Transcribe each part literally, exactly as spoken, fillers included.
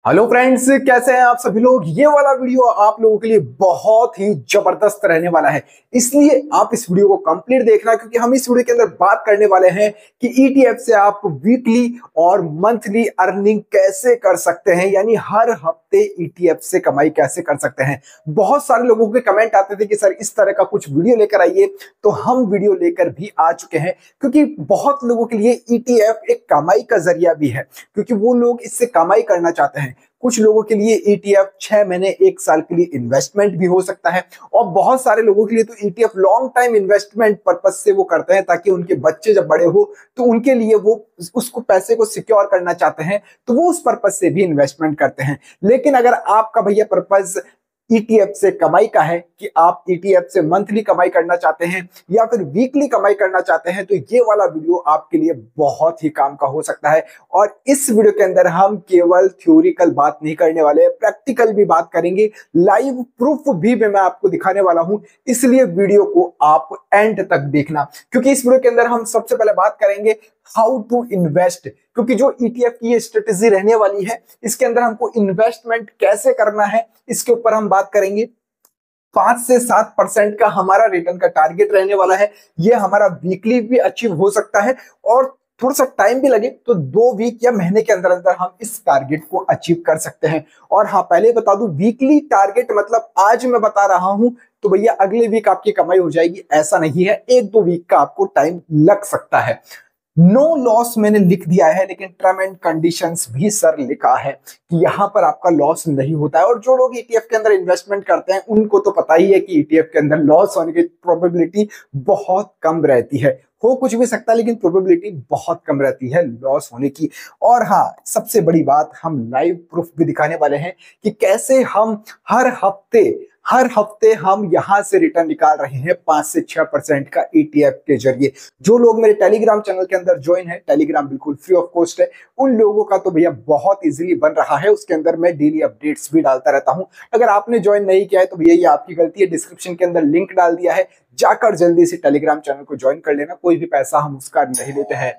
Hello friends, कैसे हैं आप सभी लोग। ये वाला वीडियो आप लोगों के लिए बहुत ही जबरदस्त रहने वाला है, इसलिए आप इस वीडियो को कंप्लीट देखना, क्योंकि हम इस वीडियो के अंदर बात करने वाले हैं कि ईटीएफ से आप वीकली और मंथली अर्निंग कैसे कर सकते हैं, यानी हर हफ्ते ईटीएफ से कमाई कैसे कर सकते हैं। बहुत सारे लोगों के कमेंट आते थे कि सर इस तरह का कुछ वीडियो लेकर आइए, तो हम वीडियो लेकर भी आ चुके हैं, क्योंकि बहुत लोगों के लिए ईटीएफ एक कमाई का जरिया भी है, क्योंकि वो लोग इससे कमाई करना चाहते हैं। कुछ लोगों के लिए ईटीएफ छह महीने एक साल के लिए इन्वेस्टमेंट भी हो सकता है, और बहुत सारे लोगों के लिए तो ETF long time investment purpose से वो करते हैं, ताकि उनके बच्चे जब बड़े हो तो उनके लिए वो उसको पैसे को सिक्योर करना चाहते हैं, तो वो उस पर्पस से भी इन्वेस्टमेंट करते हैं। लेकिन अगर आपका भैया पर्पस ईटीएफ से कमाई का है कि आप ईटीएफ से मंथली कमाई करना चाहते हैं या फिर वीकली कमाई करना चाहते हैं, तो ये वाला वीडियो आपके लिए बहुत ही काम का हो सकता है। और इस वीडियो के अंदर हम केवल थ्योरिकल बात नहीं करने वाले, प्रैक्टिकल भी बात करेंगे, लाइव प्रूफ भी मैं आपको दिखाने वाला हूं। इसलिए वीडियो को आप एंड तक देखना, क्योंकि इस वीडियो के अंदर हम सबसे पहले बात करेंगे हाउ टू इन्वेस्ट, क्योंकि जो ईटीएफ की ये स्ट्रेटेजी रहने वाली है, इसके अंदर हमको इन्वेस्टमेंट कैसे करना है इसके ऊपर हम बात करेंगे। पांच से सात परसेंट का हमारा रिटर्न का टारगेट रहने वाला है। ये हमारा वीकली भी अचीव हो सकता है, और थोड़ा सा टाइम भी लगे तो दो वीक या महीने के अंदर अंदर हम इस टारगेट को अचीव कर सकते हैं। और हाँ, पहले बता दूं, वीकली टारगेट मतलब आज मैं बता रहा हूं तो भैया अगले वीक आपकी कमाई हो जाएगी, ऐसा नहीं है। एक दो वीक का आपको टाइम लग सकता है। नो लॉस मैंने लिख दिया है, लेकिन टर्म एंड कंडीशंस भी सर लिखा है कि यहां पर आपका लॉस नहीं होता है। और जो लोग ईटीएफ के अंदर इन्वेस्टमेंट करते हैं उनको तो पता ही है कि ईटीएफ के अंदर लॉस होने की प्रोबेबिलिटी बहुत कम रहती है। हो कुछ भी सकता है, लेकिन प्रोबेबिलिटी बहुत कम रहती है लॉस होने की। और हाँ, सबसे बड़ी बात, हम लाइव प्रूफ भी दिखाने वाले हैं कि कैसे हम हर हफ्ते हर हफ्ते हम यहां से रिटर्न निकाल रहे हैं पांच से छह परसेंट का ईटीएफ के जरिए। जो लोग मेरे टेलीग्राम चैनल के अंदर ज्वाइन है, टेलीग्राम बिल्कुल फ्री ऑफ कॉस्ट है, उन लोगों का तो भैया बहुत इजीली बन रहा है। उसके अंदर मैं डेली अपडेट्स भी डालता रहता हूं। अगर आपने ज्वाइन नहीं किया है तो भैया ये आपकी गलती है, डिस्क्रिप्शन के अंदर लिंक डाल दिया है, जाकर जल्दी से टेलीग्राम चैनल को ज्वाइन कर लेना। कोई भी पैसा हम उसका नहीं लेते हैं।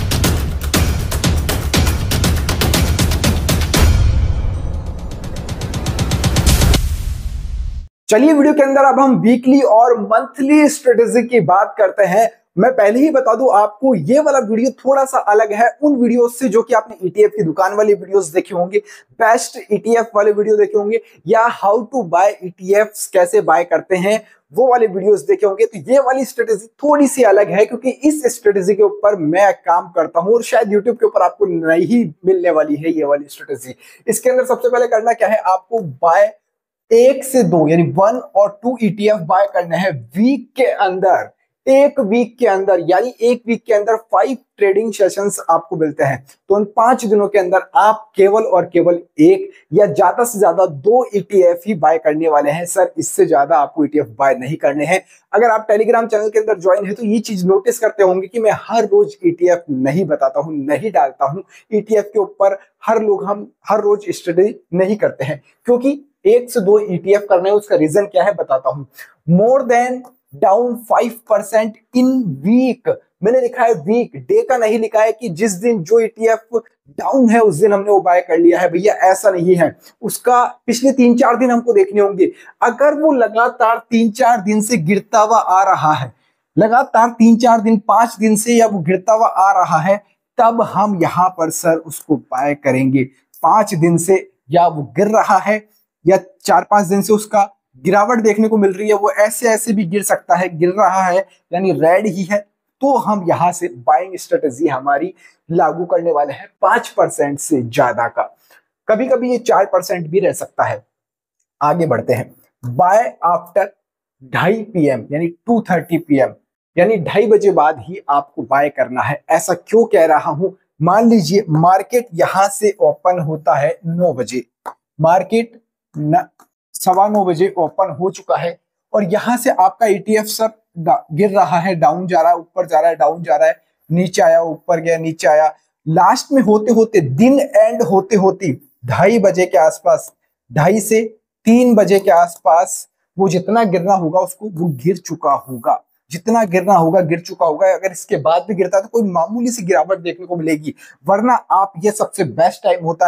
चलिए वीडियो के अंदर अब हम वीकली और मंथली स्ट्रेटेजी की बात करते हैं। मैं पहले ही बता दूं आपको, ये वाला वीडियो थोड़ा सा अलग है उन वीडियो से जो कि आपने ईटीएफ की दुकान वाली वीडियोस देखे होंगे, बेस्ट ईटीएफ वाले वीडियो देखे होंगे, या हाउ टू बाय ईटीएफ कैसे बाय करते हैं वो वाले वीडियोस देखे होंगे। तो ये वाली स्ट्रेटेजी थोड़ी सी अलग है, क्योंकि इस स्ट्रेटेजी के ऊपर मैं काम करता हूं और शायद यूट्यूब के ऊपर आपको नहीं मिलने वाली है ये वाली स्ट्रेटेजी। इसके अंदर सबसे पहले करना क्या है, आपको बाय एक से दो यानी वन और टू ईटीएफ बाय करने हैं वीक के अंदर। एक वीक के अंदर यानी एक वीक के अंदर फाइव ट्रेडिंग सेशंस आपको मिलते हैं। तो उन पांच दिनों के अंदर आप केवल और केवल एक या ज्यादा से ज्यादा दो ईटीएफ ही बाय करने वाले हैं। सर इससे ज्यादा आपको ईटीएफ बाय नहीं करने हैं। अगर आप टेलीग्राम चैनल के अंदर ज्वाइन है तो ये चीज नोटिस करते होंगे कि मैं हर रोज ईटीएफ नहीं बताता हूं, नहीं डालता हूं ईटीएफ के ऊपर। हर लोग हम हर रोज स्टडी नहीं करते हैं, क्योंकि एक से दो ईटीएफ करने, उसका रीजन क्या है बताता हूं। More than down five percent in week, मैंने लिखा है वीक, डे का नहीं लिखा है कि जिस दिन जो ईटीएफ डाउन है उस दिन हमने वो बाय कर लिया है। भैया ऐसा नहीं है, उसका पिछले तीन चार दिन हमको देखने होंगे। अगर वो लगातार तीन चार दिन से गिरता हुआ आ रहा है, लगातार तीन चार दिन पांच दिन से या वो गिरता हुआ आ रहा है, तब हम यहां पर सर उसको बाय करेंगे। पांच दिन से या वो गिर रहा है या चार पांच दिन से उसका गिरावट देखने को मिल रही है, वो ऐसे ऐसे भी गिर सकता है, गिर रहा है यानी रेड ही है, तो हम यहां से बाइंग स्ट्रेटेजी हमारी लागू करने वाले हैं पांच परसेंट से ज्यादा का। कभी कभी ये चार परसेंट भी रह सकता है। आगे बढ़ते हैं। बाय आफ्टर ढाई पी एम यानी टू थर्टी पी एम यानी ढाई बजे बाद ही आपको बाय करना है। ऐसा क्यों कह रहा हूं, मान लीजिए मार्केट यहां से ओपन होता है नौ बजे, मार्केट न सवा नौ बजे ओपन हो चुका है, और यहां से आपका ईटीएफ सर गिर रहा है, डाउन जा रहा है, ऊपर जा रहा है, डाउन जा रहा है, नीचे आया, ऊपर गया, नीचे आया। लास्ट में होते होते, दिन एंड होते होते ढाई बजे के आसपास, ढाई से तीन बजे के आसपास वो जितना गिरना होगा उसको वो गिर चुका होगा। जितना गिरना होगा गिर चुका होगा। अगर इसके बाद भी गिरता है तो कोई मामूली सी गिरावट देखने को मिलेगी, वरना आप, ये सबसे बेस्ट टाइम होता है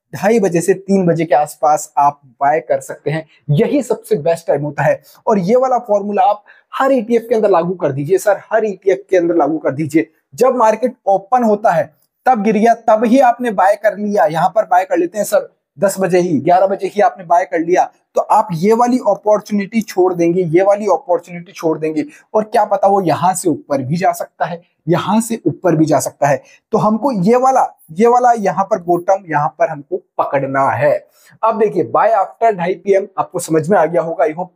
ढाई बजे से तीन बजे के आसपास आप बाय कर सकते हैं। यही सबसे बेस्ट टाइम होता है और ये वाला फॉर्मूला आप हर ईटीएफ के अंदर लागू कर दीजिए सर, हर ईटीएफ के अंदर लागू कर दीजिए। जब मार्केट ओपन होता है तब गिर गया, तब ही आपने बाय कर लिया, यहां पर बाय कर लेते हैं सर दस बजे ही, ग्यारह बजे ही आपने बाय कर लिया, तो आप ये वाली अपॉर्चुनिटी छोड़ देंगे, ये वाली अपॉर्चुनिटी छोड़ देंगे और क्या पता वो यहां से ऊपर भी जा सकता है, यहां से ऊपर भी जा सकता है। तो हमको ये वाला ये वाला यहां पर बॉटम यहां पर हमको पकड़ना है। अब देखिए बाय आफ्टर ढाई पी एम आपको समझ में आ गया होगा। I hope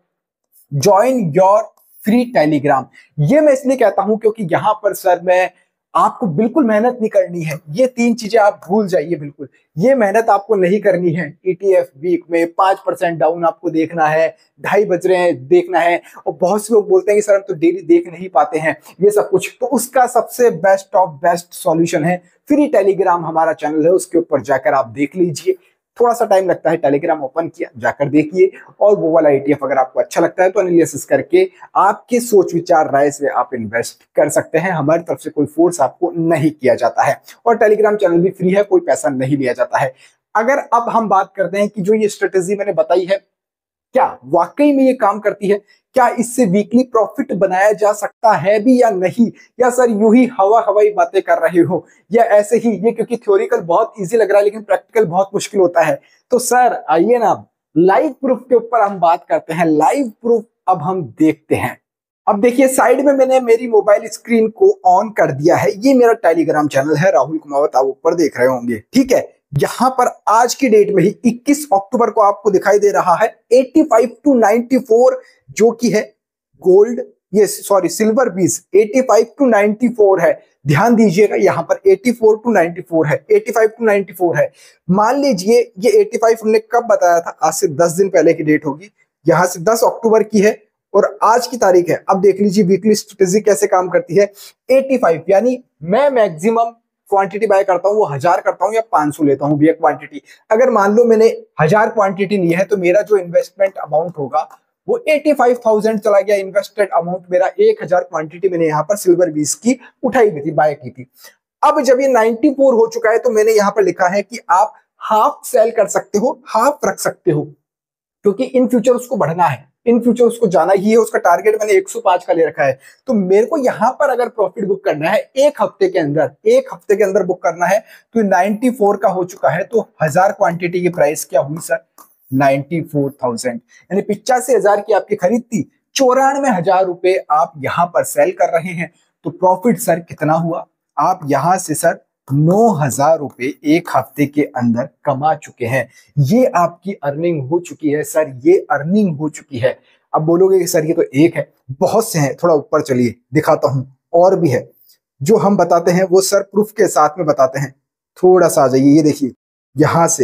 join your free Telegram, ये मैं इसलिए कहता हूं क्योंकि यहां पर सर मैं आपको बिल्कुल मेहनत नहीं करनी है, ये तीन चीजें आप भूल जाइए, बिल्कुल ये मेहनत आपको नहीं करनी है। ईटीएफ वीक में पांच परसेंट डाउन आपको देखना है, ढाई बज रहे हैं देखना है, और बहुत से लोग बोलते हैं कि सर हम तो डेली देख नहीं पाते हैं ये सब कुछ, तो उसका सबसे बेस्ट ऑफ बेस्ट सॉल्यूशन है फ्री टेलीग्राम, हमारा चैनल है, उसके ऊपर जाकर आप देख लीजिए। थोड़ा सा टाइम लगता है, टेलीग्राम ओपन किया जाकर देखिए, और वो वाला ईटीएफ अगर आपको अच्छा लगता है तो एनालिसिस करके आपके सोच विचार राय से आप इन्वेस्ट कर सकते हैं। हमारी तरफ से कोई फोर्स आपको नहीं किया जाता है और टेलीग्राम चैनल भी फ्री है, कोई पैसा नहीं लिया जाता है। अगर अब हम बात करते हैं कि जो ये स्ट्रेटेजी मैंने बताई है क्या वाकई में ये काम करती है, क्या इससे वीकली प्रॉफिट बनाया जा सकता है भी या नहीं, या सर यूं ही हवा हवाई बातें कर रहे हो, या ऐसे ही ये क्योंकि थ्योरिकल बहुत इजी लग रहा है लेकिन प्रैक्टिकल बहुत मुश्किल होता है। तो सर आइए ना लाइव प्रूफ के ऊपर हम बात करते हैं, लाइव प्रूफ अब हम देखते हैं। अब देखिए साइड में मैंने मेरी मोबाइल स्क्रीन को ऑन कर दिया है, ये मेरा टेलीग्राम चैनल है राहुल कुमावत, आप ऊपर देख रहे होंगे, ठीक है। यहां पर आज की डेट में ही इक्कीस अक्टूबर को आपको दिखाई दे रहा है पचासी टू चौरानवे, जो कि है गोल्ड, ये सॉरी सिल्वर बीस पचासी टू चौरानवे है, ध्यान दीजिएगा यहां पर चौरासी टू चौरानवे है, पचासी टू चौरानवे है। मान लीजिए ये पचासी हमने कब बताया था, आज से दस दिन पहले की डेट होगी, यहां से दस अक्टूबर की है और आज की तारीख है। अब देख लीजिए वीकली स्ट्रेटेजी कैसे काम करती है। पचासी यानी मैं मैक्सिमम क्वांटिटी बाय करता हूं वो हजार करता हूं या पांच सौ लेता हूं भैया क्वांटिटी। अगर मान लो मैंने हजार क्वांटिटी ली है तो मेरा जो इन्वेस्टमेंट अमाउंट होगा वो पचासी हज़ार चला गया, इन्वेस्टेड अमाउंट मेरा एक हजार क्वांटिटी मैंने यहाँ पर सिल्वर बीस की उठाई हुई थी, बाय की थी। अब जब ये चौरानवे हो चुका है तो मैंने यहाँ पर लिखा है कि आप हाफ सेल कर सकते हो, हाफ रख सकते हो, क्योंकि इन फ्यूचर उसको बढ़ना है, इन फ्यूचर उसको जाना ही है, उसका टारगेट मैंने एक सौ पाँच का ले रखा है। तो मेरे को यहां पर अगर प्रॉफिट बुक करना है एक हफ्ते के अंदर, एक हफ्ते के अंदर बुक करना है तो चौरानवे का हो चुका है, तो हजार क्वांटिटी की प्राइस क्या हुई सर, चौरानवे हज़ार, यानी पिचासी हजार की आपकी खरीद थी, चौरानवे हजार रुपए आप यहां पर सेल कर रहे हैं, तो प्रॉफिट सर कितना हुआ, आप यहां से सर नौ हजार रुपए एक हफ्ते के अंदर कमा चुके हैं। ये आपकी अर्निंग हो चुकी है सर, ये अर्निंग हो चुकी है। अब बोलोगे कि सर ये तो एक है, बहुत से हैं, थोड़ा ऊपर चलिए दिखाता हूं, और भी है जो हम बताते हैं वो सर प्रूफ के साथ में बताते हैं। थोड़ा सा आ जाइए, ये देखिए यहां से,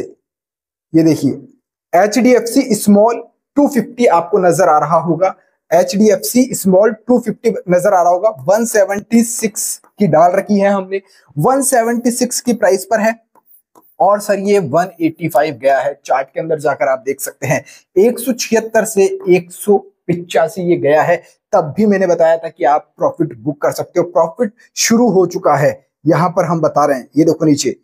ये देखिए H D F C small two fifty आपको नजर आ रहा होगा, H D F C small two fifty नजर आ रहा होगा, एक सौ छिहत्तर की डाल रखी है हमने, एक सौ छिहत्तर की प्राइस पर है, और सर ये एक सौ पचासी गया है, चार्ट के अंदर जाकर आप देख सकते हैं एक सौ छिहत्तर से एक सौ पिचासी ये गया है। तब भी मैंने बताया था कि आप प्रॉफिट बुक कर सकते हो, प्रॉफिट शुरू हो चुका है, यहां पर हम बता रहे हैं। ये देखो नीचे,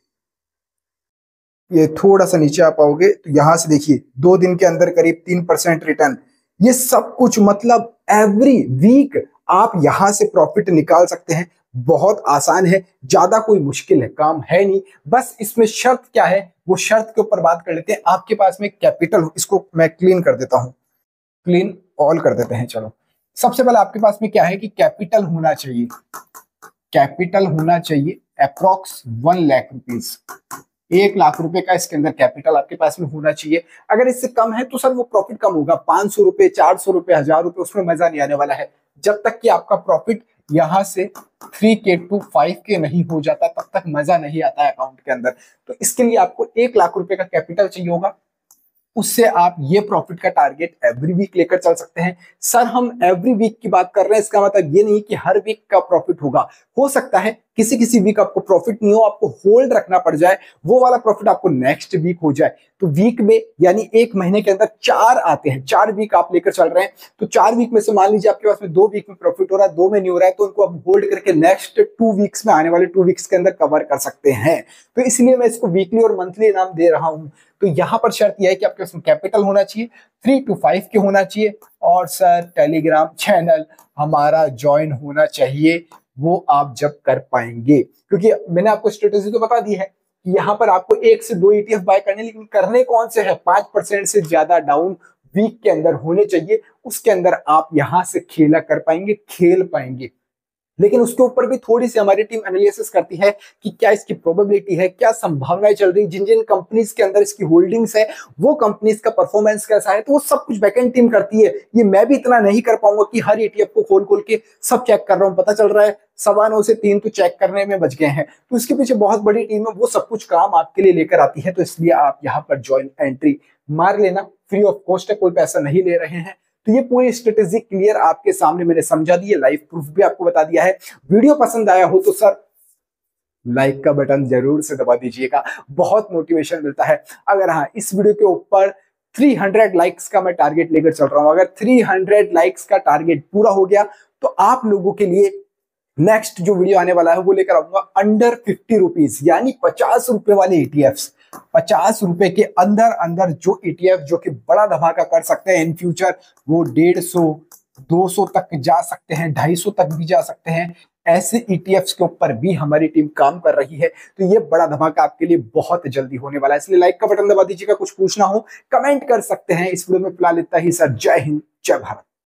ये थोड़ा सा नीचे आ पाओगे तो यहां से देखिए दो दिन के अंदर करीब तीन परसेंट रिटर्न, ये सब कुछ मतलब एवरी वीक आप यहां से प्रॉफिट निकाल सकते हैं। बहुत आसान है, ज्यादा कोई मुश्किल है काम है नहीं, बस इसमें शर्त क्या है वो शर्त के ऊपर बात कर लेते हैं। आपके पास में कैपिटल, इसको मैं क्लीन कर देता हूं, क्लीन ऑल कर देते हैं। चलो सबसे पहले आपके पास में क्या है कि कैपिटल होना चाहिए, कैपिटल होना चाहिए अप्रोक्स वन लाख रुपीज, एक लाख रुपए का इसके अंदर कैपिटल आपके पास में होना चाहिए। अगर इससे कम है तो सर वो प्रॉफिट कम होगा, पांच सौ रुपए, चार सौ रुपए, हजार रुपए, उसमें मजा नहीं आने वाला है। जब तक कि आपका प्रॉफिट यहां से थ्री के टू फाइव के नहीं हो जाता तब तक मजा नहीं आता है अकाउंट के अंदर। तो इसके लिए आपको एक लाख रुपए का कैपिटल चाहिए होगा, उससे आप ये प्रॉफिट का टारगेट एवरी वीक लेकर चल सकते हैं। सर हम एवरी वीक की बात कर रहे हैं, इसका मतलब ये नहीं कि हर वीक का प्रॉफिट होगा, हो सकता है किसी किसी वीक आपको प्रॉफिट नहीं हो, आपको होल्ड रखना पड़ जाए, वो वाला प्रॉफिट आपको नेक्स्ट वीक हो जाए। तो वीक में यानी एक महीने के अंदर चार आते हैं, चार वीक आप लेकर चल रहे हैं, तो चार वीक में से मान लीजिए आपके पास में दो वीक में प्रॉफिट हो रहा है, दो में नहीं हो रहा है, तो उनको आप होल्ड करके नेक्स्ट टू वीक्स में, आने वाले टू वीक्स के अंदर कवर कर सकते हैं। तो इसलिए मैं इसको वीकली और मंथली इनाम दे रहा हूं। तो यहां पर शर्त यह है कि आपके पास कैपिटल होना चाहिए, थ्री टू फाइव के होना चाहिए, और सर टेलीग्राम चैनल हमारा ज्वाइन होना चाहिए, वो आप जब कर पाएंगे। क्योंकि मैंने आपको स्ट्रेटेजी तो बता दी है कि यहाँ पर आपको एक से दो ईटीएफ बाय करने, लेकिन करने कौन से है, पांच परसेंट से ज्यादा डाउन वीक के अंदर होने चाहिए, उसके अंदर आप यहां से खेला कर पाएंगे, खेल पाएंगे। लेकिन उसके ऊपर भी थोड़ी सी हमारी टीम एनालिसिस करती है कि क्या इसकी प्रोबेबिलिटी है, क्या संभावनाएं चल रही, जिन जिन कंपनीज के अंदर इसकी होल्डिंग्स है वो कंपनीज का परफॉर्मेंस कैसा है, तो वो सब कुछ बैकएंड टीम करती है। ये मैं भी इतना नहीं कर पाऊंगा कि हर ईटीएफ को खोल खोल के सब चेक कर रहा हूं। पता चल रहा है सवा नौ से तीन तो चेक करने में बच गए हैं, तो इसके पीछे बहुत बड़ी टीम है, वो सब कुछ काम आपके लिए लेकर आती है। तो इसलिए आप यहाँ पर ज्वाइन एंट्री मार लेना, फ्री ऑफ कॉस्ट है, कोई पैसा नहीं ले रहे हैं। तो ये पूरी स्ट्रेटेजी क्लियर आपके सामने मैंने समझा दी है, लाइव प्रूफ भी आपको बता दिया है। वीडियो पसंद आया हो तो सर लाइक का बटन जरूर से दबा दीजिएगा, बहुत मोटिवेशन मिलता है। अगर हाँ इस वीडियो के ऊपर तीन सौ लाइक्स का मैं टारगेट लेकर चल रहा हूं, अगर तीन सौ लाइक्स का टारगेट पूरा हो गया तो आप लोगों के लिए नेक्स्ट जो वीडियो आने वाला है वो लेकर आऊंगा अंडर फिफ्टी रुपीज, यानी पचास रुपए वाले ईटीएफ्स, पचास रुपए के अंदर अंदर जो ईटीएफ जो कि बड़ा धमाका कर सकते हैं इन फ्यूचर, वो डेढ़ सौ दो सौ तक जा सकते हैं, ढाई सौ तक भी जा सकते हैं। ऐसे ईटीएफ्स के ऊपर भी हमारी टीम काम कर रही है। तो ये बड़ा धमाका आपके लिए बहुत जल्दी होने वाला है, इसलिए लाइक का बटन दबा दीजिएगा। कुछ पूछना हो कमेंट कर सकते हैं। इस वीडियो में फिलहाल इतना ही सर, जय हिंद जय भारत।